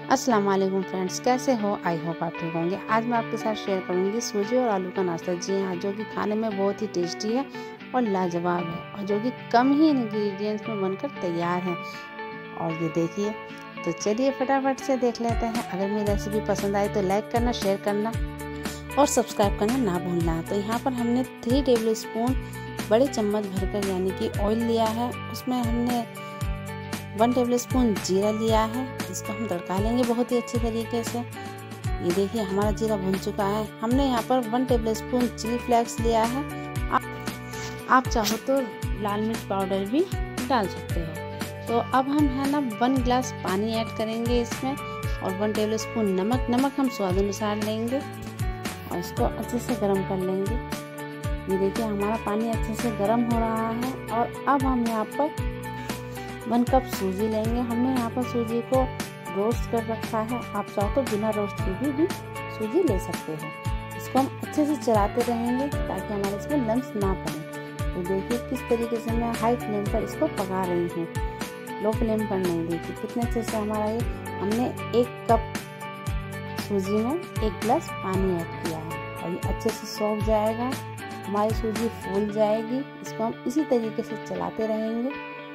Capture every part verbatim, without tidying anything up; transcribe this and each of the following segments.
अस्सलाम वालेकुम फ्रेंड्स, कैसे हो? आई होप आप ठीक होंगे। आज मैं आपके साथ शेयर करूंगी सूजी और आलू का नाश्ता। जी हाँ, जो कि खाने में बहुत ही टेस्टी है और लाजवाब है और जो कि कम ही इंग्रेडिएंट्स में बनकर तैयार है। और ये देखिए, तो चलिए फटाफट से देख लेते हैं। अगर मेरी रेसिपी पसंद आई तो लाइक करना, शेयर करना और सब्सक्राइब करना ना भूलना। तो यहाँ पर हमने थ्री टेबल स्पून बड़े चम्मच भरकर यानी कि ऑयल लिया है। उसमें हमने वन टेबल स्पून जीरा लिया है। इसको हम तड़का लेंगे बहुत ही अच्छे तरीके से। ये देखिए, हमारा जीरा भुन चुका है। हमने यहाँ पर one tablespoon chilli flakes लिया है। आप, आप चाहो तो लाल मिर्च पाउडर भी डाल सकते हो। तो अब हम है ना वन गिलास पानी ऐड करेंगे इसमें और वन टेबल स्पून नमक नमक हम स्वाद अनुसार लेंगे और इसको अच्छे से गर्म कर लेंगे। ये देखिए, हमारा पानी अच्छे से गर्म हो रहा है। और अब हम यहाँ पर वन कप सूजी लेंगे। हमने यहाँ पर सूजी को रोस्ट कर रखा है। आप चाहो तो बिना रोस्ट के भी, भी सूजी ले सकते हो। इसको हम अच्छे से चलाते रहेंगे ताकि हमारे इसमें लम्स ना पड़े। तो देखिए किस तरीके से मैं हाई फ्लेम पर इसको पका रही हूँ, लो फ्लेम पर नहीं। देखिए कितने अच्छे से हमारा ये, हमने एक कप सूजी में एक गिलास पानी ऐड किया है और ये अच्छे से सूख जाएगा। हमारी सूजी फूल जाएगी। इसको हम इसी तरीके से चलाते रहेंगे।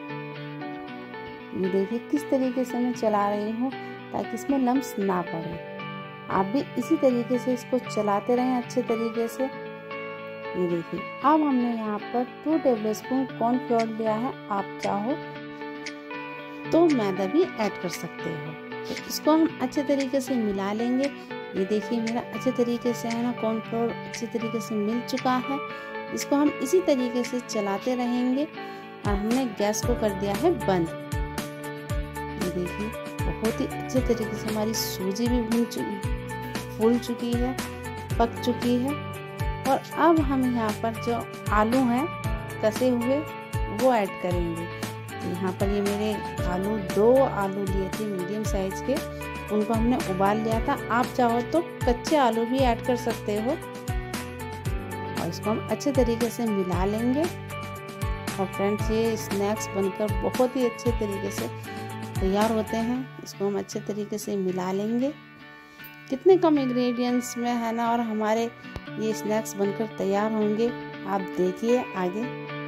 ये देखिए किस तरीके से मैं चला रही हूँ ताकि इसमें लम्स ना पड़े। आप भी इसी तरीके से इसको चलाते रहें अच्छे तरीके से। ये देखिए, अब हमने यहाँ पर टू टेबल स्पून कॉर्नफ्लोर लिया है। आप चाहो तो मैदा भी ऐड कर सकते हो। तो इसको हम अच्छे तरीके से मिला लेंगे। ये देखिए, मेरा अच्छे तरीके से है ना कॉर्नफ्लोर अच्छे तरीके से मिल चुका है। इसको हम इसी तरीके से चलाते रहेंगे और हमने गैस को कर दिया है बंद। देखिए, बहुत ही अच्छे तरीके से हमारी सूजी भी भून चुकी फूल चुकी है, पक चुकी है। और अब हम यहाँ पर जो आलू हैं कसे हुए वो ऐड करेंगे। तो यहाँ पर ये मेरे आलू दो आलू लिए थे मीडियम साइज के, उनको हमने उबाल लिया था। आप चाहो तो कच्चे आलू भी ऐड कर सकते हो। और इसको हम अच्छे तरीके से मिला लेंगे। और फ्रेंड्स, ये स्नैक्स बनकर बहुत ही अच्छे तरीके से तैयार होते हैं। इसको हम अच्छे तरीके से मिला लेंगे। कितने कम इंग्रेडिएंट्स में है ना और हमारे ये स्नैक्स बनकर तैयार होंगे। आप देखिए आगे।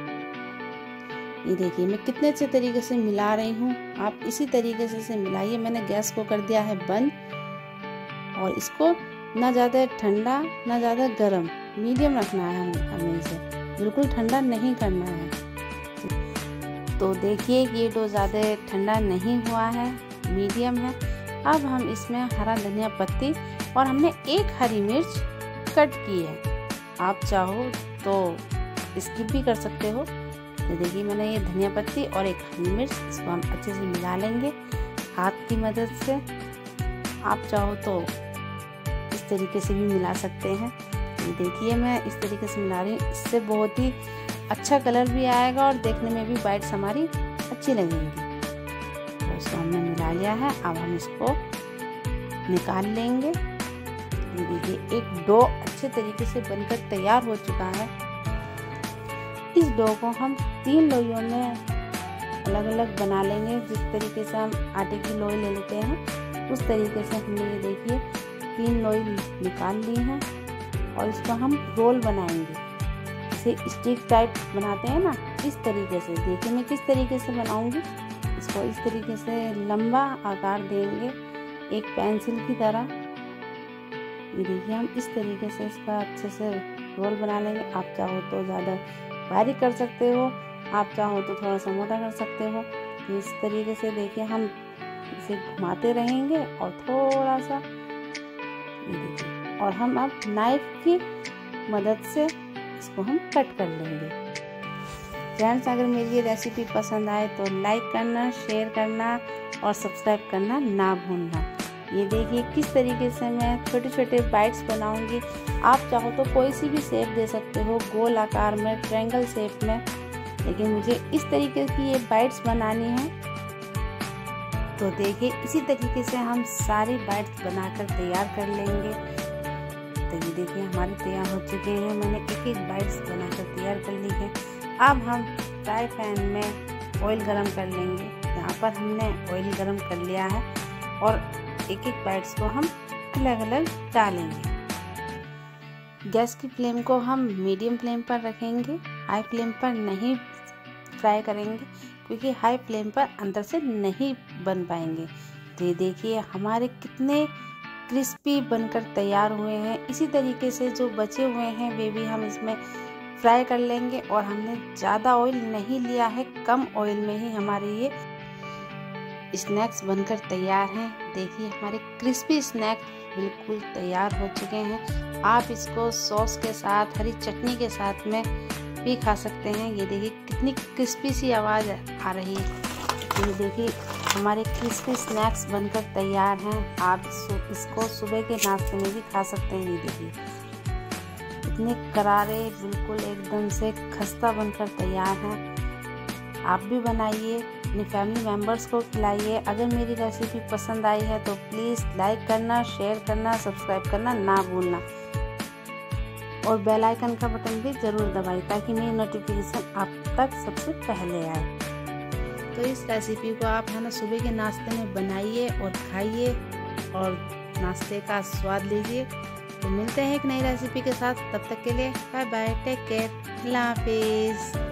ये देखिए, मैं कितने अच्छे तरीके से मिला रही हूँ। आप इसी तरीके से, से मिलाइए। मैंने गैस को कर दिया है बंद और इसको ना ज़्यादा ठंडा ना ज़्यादा गर्म, मीडियम रखना है हमें इसे, बिल्कुल ठंडा नहीं करना है। तो देखिए, ये डो ज़्यादा ठंडा नहीं हुआ है, मीडियम है। अब हम इसमें हरा धनिया पत्ती और हमने एक हरी मिर्च कट की है। आप चाहो तो स्किप भी कर सकते हो। तो देखिए, मैंने ये धनिया पत्ती और एक हरी मिर्च, इसको हम अच्छे से मिला लेंगे हाथ की मदद से। आप चाहो तो इस तरीके से भी मिला सकते हैं। ये देखिए, मैं इस तरीके से मिला रही हूँ। इससे बहुत ही अच्छा कलर भी आएगा और देखने में भी बाइट्स हमारी अच्छी लगेंगी। तो इसको हमने मिला लिया है। अब हम इसको निकाल लेंगे। ये देखिए, एक डो अच्छे तरीके से बनकर तैयार हो चुका है। इस डो को हम तीन लोइयों में अलग अलग बना लेंगे। जिस तरीके से हम आटे की लोई ले लेते हैं उस तरीके से हमने ये देखिए तीन लोई निकाल ली हैं और इसको हम रोल बनाएंगे। स्टिक टाइप बनाते हैं ना, इस तरीके से। देखिए मैं किस तरीके से बनाऊंगी। इसको इस तरीके से लंबा आकार देंगे एक पेंसिल की तरह। ये देखिए, हम इस तरीके से इसका अच्छे से रोल बना लेंगे। आप चाहो तो ज़्यादा बारीक कर सकते हो, आप चाहो तो थोड़ा सा मोटा कर सकते हो। तो इस तरीके से देखिए, हम इसे घुमाते रहेंगे और थोड़ा सा ये देखिए, और हम अब नाइफ की मदद से इसको हम कट कर लेंगे। फ्रेंड्स, अगर मेरी ये रेसिपी पसंद आए तो लाइक करना, शेयर करना और सब्सक्राइब करना ना भूलना। ये देखिए किस तरीके से मैं छोटे छोटे बाइट्स बनाऊंगी। आप चाहो तो कोई सी भी शेप दे सकते हो, गोल आकार में, ट्रायंगल शेप में, लेकिन मुझे इस तरीके की ये बाइट्स बनानी है। तो देखिए, इसी तरीके से हम सारी बाइट्स बनाकर तैयार कर लेंगे। तो ये देखिए, हमारे तैयार हो चुके हैं। मैंने एक एक बाइट्स बनाकर तैयार कर ली है। अब हम फ्राई पैन में ऑयल गरम कर लेंगे। यहाँ पर हमने ऑयल गरम कर लिया है और एक एक बाइट्स को हम अलग अलग डालेंगे। गैस की फ्लेम को हम मीडियम फ्लेम पर रखेंगे, हाई फ्लेम पर नहीं फ्राई करेंगे क्योंकि हाई फ्लेम पर अंदर से नहीं बन पाएंगे। तो ये देखिए हमारे कितने क्रिस्पी बनकर तैयार हुए हैं। इसी तरीके से जो बचे हुए हैं वे भी हम इसमें फ्राई कर लेंगे और हमने ज़्यादा ऑयल नहीं लिया है, कम ऑयल में ही हमारे ये स्नैक्स बनकर तैयार हैं। देखिए हमारे क्रिस्पी स्नैक्स बिल्कुल तैयार हो चुके हैं। आप इसको सॉस के साथ, हरी चटनी के साथ में भी खा सकते हैं। ये देखिए कितनी क्रिस्पी सी आवाज़ आ रही है। ये देखिए हमारे क्रिस्पी स्नैक्स बनकर तैयार हैं। आप इसको सुबह के नाश्ते में भी खा सकते हैं। ये देखिए इतने करारे, बिल्कुल एकदम से खस्ता बनकर तैयार हैं। आप भी बनाइए, अपनी फैमिली मेम्बर्स को खिलाइए। अगर मेरी रेसिपी पसंद आई है तो प्लीज़ लाइक करना, शेयर करना, सब्सक्राइब करना ना भूलना और बेल आइकन का बटन भी ज़रूर दबाइए ताकि मेरी नोटिफिकेशन आप तक सबसे पहले आए। तो इस रेसिपी को आप है ना सुबह के नाश्ते में बनाइए और खाइए और नाश्ते का स्वाद लीजिए। तो मिलते हैं एक नई रेसिपी के साथ, तब तक के लिए बाय बाय, टेक केयर, अल्लाह हाफिज़।